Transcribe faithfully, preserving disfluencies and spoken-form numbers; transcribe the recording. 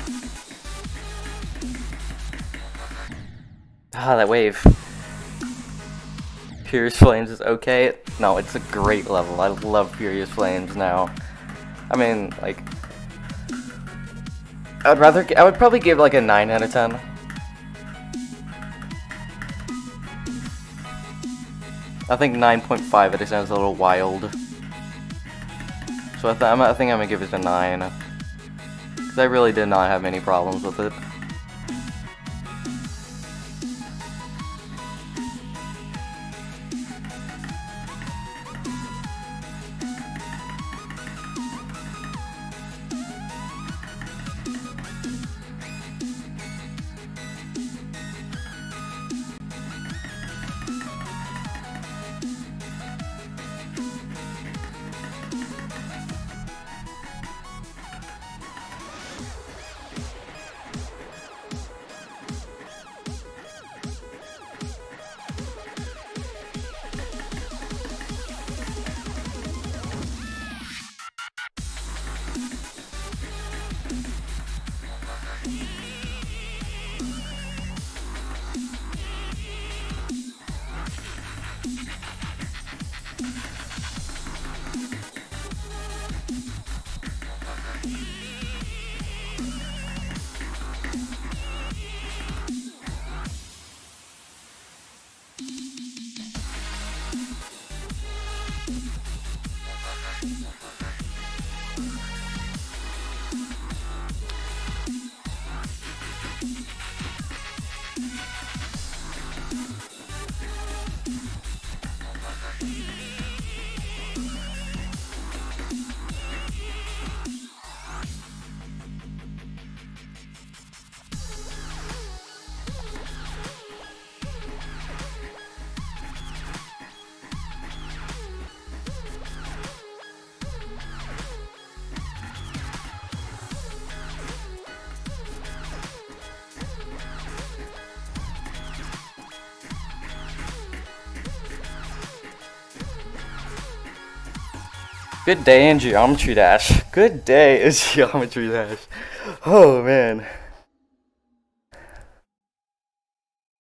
Ah, that wave. Furious Flames is okay. No, it's a great level. I love Furious Flames now. I mean, like, I'd rather, I would probably give like a nine out of ten. I think nine point five, it sounds a little wild. So I, th I think I'm gonna give it a nine. Because I really did not have any problems with it. Good day in Geometry Dash. Good day in Geometry Dash. Oh man.